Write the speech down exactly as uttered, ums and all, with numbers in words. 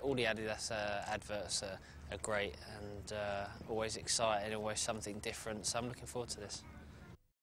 all the Adidas uh, adverts are, are great and uh, always exciting, always something different, so I'm looking forward to this.